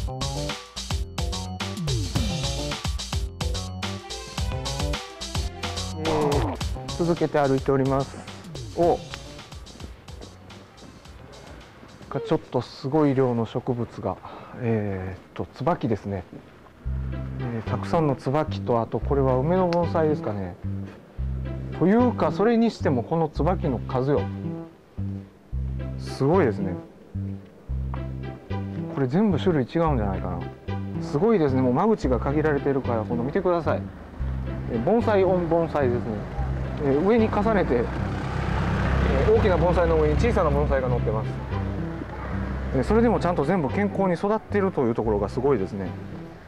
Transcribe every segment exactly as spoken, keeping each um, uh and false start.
えー、続けて歩いております。おちょっとすごい量の植物が、えー、っと椿ですね、えー、たくさんの椿と、あとこれは梅の盆栽ですかね。というかそれにしてもこの椿の数よ、すごいですね。これ全部種類違うんじゃないかな。すごいですね。もう間口が限られているから、この見てください。え盆栽オン盆栽ですね。えー、上に重ねて、えー、大きな盆栽の上に小さな盆栽が乗ってます。えー、それでもちゃんと全部健康に育っているというところがすごいですね。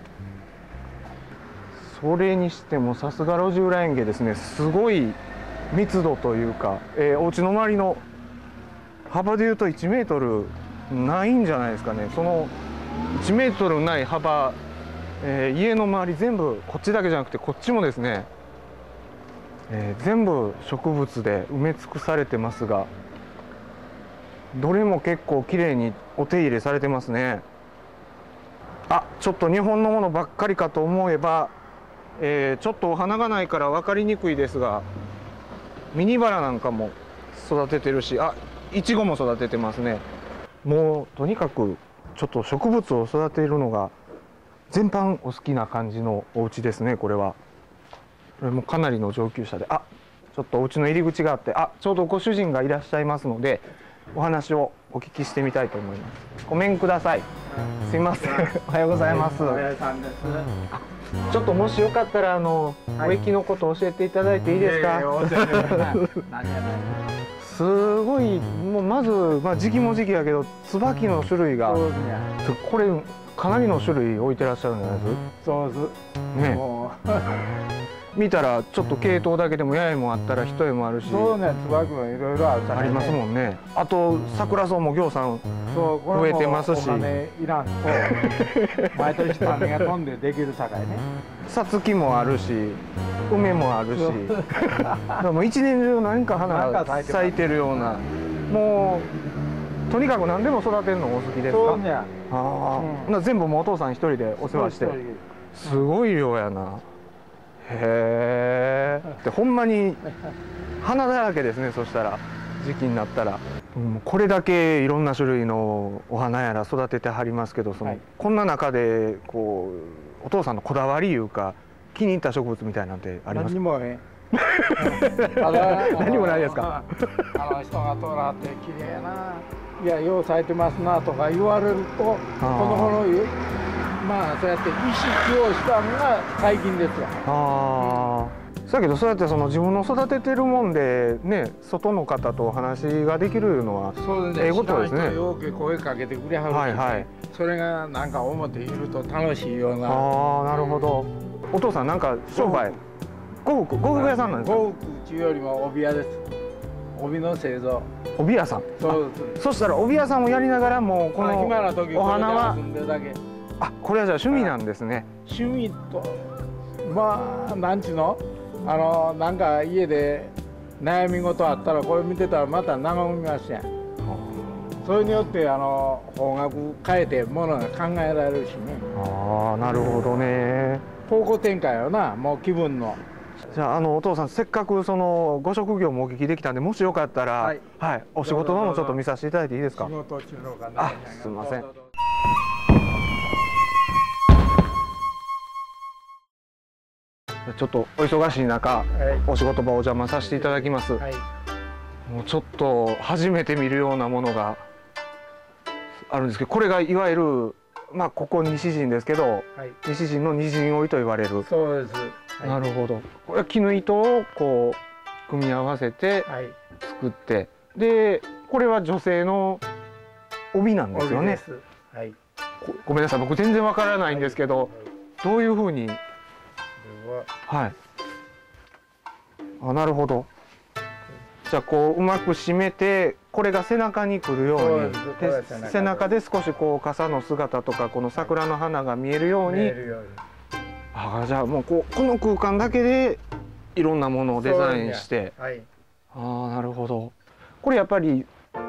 それにしてもさすが路地裏園芸ですね。すごい密度というか、えー、お家の周りの幅でいうといちメートルないんじゃないですかね。そのいちメートルない幅、えー、家の周り全部こっちだけじゃなくてこっちもですね、えー、全部植物で埋め尽くされてますが、どれも結構きれいにお手入れされてますね。あ、ちょっと日本のものばっかりかと思えば、えー、ちょっとお花がないから分かりにくいですが、ミニバラなんかも育ててるし、あ、イチゴも育ててますね。もうとにかくちょっと植物を育てるのが全般お好きな感じのお家ですね。これはこれもかなりの上級者で、あ、ちょっとお家の入り口があって、あ、ちょうどご主人がいらっしゃいますのでお話をお聞きしてみたいと思います。ごめんください。すいません。おはようございます。おはようさんです。ちょっともしよかったらあの植木のことを教えていただいていいですか。すごい、もうまず、まあ、時期も時期やけど椿の種類が、これかなりの種類置いてらっしゃるんじゃないですか。 そうですね。もう見たらちょっと系統だけでも八重もあったら一重もあるし、 そうね、椿もいろいろあるからね。 ありますもんね。あと桜草もぎょうさん増えてますし、 お金いらんと毎年種が飛んでできるさかいね。 さつきもあるし梅もあるし、でも一年中何か花が咲いてるような、もうとにかく何でも育てるのお好きですか。 そうね。 ああ、うん、全部もうお父さん一人でお世話して、すごい量やな。へえ。でほんまに花だらけですね。そしたら時期になったら、うん、これだけいろんな種類のお花やら育ててはりますけど、その、はい、こんな中でこうお父さんのこだわりいうか気に入った植物みたいなんてありますか。 何もね。 何もないですか。 あの人が通らって綺麗な、いやよう咲いてますなとか言われると、この頃まあそうやって意識をしたのが最近ですよ。ああ、だけどそうやってその自分の育ててるもんでね、外の方とお話ができるのはええことですね。 よく声かけてくれはるし、はいはい、それがなんか表いると楽しいような。 ああ、なるほど。お父さんなんか商売、呉服呉服屋さんなんですか。 呉服っていうよりも帯屋です。帯の製造。 帯屋さん。そうです。そしたら帯屋さんをやりながらもこのお花は、あ、これはじゃあ趣味なんですね。 趣味とまあなんちゅうの、あのなんか家で悩み事あったらこれ見てたらまた眺みますやん。それによってあの方角変えてものが考えられるしね。 ああ、なるほどね。 方向転換よな、もう気分の。 じゃあ、あのお父さんせっかくそのご職業もお聞きできたんで、もしよかったら、はい、はい、お仕事のもちょっと見させていただいていいですか。 仕事中のかな。 あ、すみません。ちょっとお忙しい中、はい、お仕事場お邪魔させていただきます。はい、もうちょっと初めて見るようなものがあるんですけど、これがいわゆるまあここ西陣ですけど、はい、西陣の二陣織と言われる。 そうです。 はい、なるほど。これは絹糸をこう組み合わせて作って、はい、でこれは女性の帯なんですよね。はい、ご, ごめんなさい、僕全然わからないんですけど、はい、どういうふうに。はい。あ、なるほど。じゃあこううまく締めて、これが背中にくるように、で背中で少しこう傘の姿とかこの桜の花が見えるように。ああ、じゃあもうこうこの空間だけでいろんなものをデザインして。はい、ああ、なるほど。これやっぱり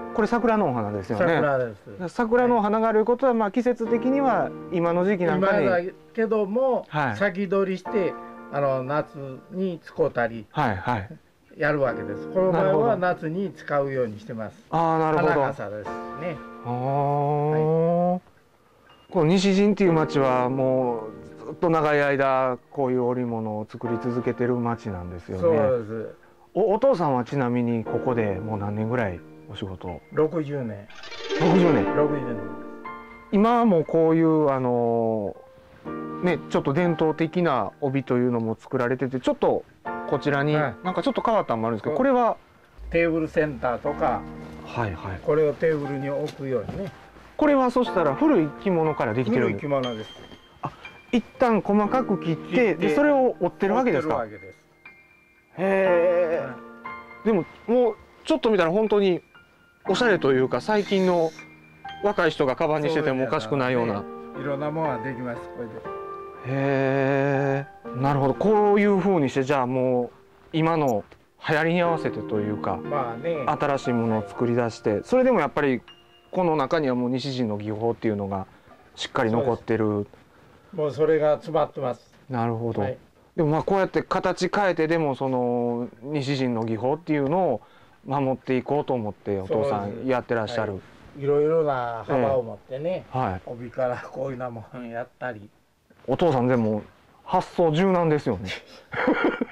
これ桜のお花ですよね。 桜です。 桜のお花があることは、まあ季節的には今の時期なんかに。 今だけども、 はい先取りしてあの夏に使うたりはいはい。 やるわけです。この場なるほど合は夏に使うようにしてます。 ああ、なるほど。 花あ笠ですね。 あ、この西陣っていう町はもうずっと長い間こういう織物を作り続けてる町なんですよね。 そうです。 お、お父さんはちなみにここでもう何年ぐらいお仕事を？ ろくじゅうねん。 ろくじゅうねん。 ろくじゅうねん。 今もこういうあのね、ちょっと伝統的な帯というのも作られてて、ちょっとこちらにはいなんかちょっと変わったのもあるんですけど、これはテーブルセンターとか、 はいはい。 これをテーブルに置くようにね。 これはそしたら古い着物からできてる古いんです。 着物です。 一旦細かく切って切ってでそれを折ってるわけですか。 折ってるわけです。 へえ。でももうちょっと見たら本当におしゃれというか、最近の若い人がカバンにしててもおかしくないような。 いろんなものができます。これで。 へえ。なるほど。こういう風にして、じゃあもう今の流行りに合わせてというか、 まあね。 新しいものを作り出して、それでもやっぱりこの中にはもう西陣の技法っていうのがしっかり残ってる。 もうそれが詰まってます。 なるほど。 はい、 でもまあこうやって形変えてでもその西陣の技法っていうのを守っていこうと思ってお父さんやってらっしゃる。 はい、いろいろな幅を持ってね、 ええ、はい、 帯からこういうなもんやったり。 お父さんでも発想柔軟ですよね。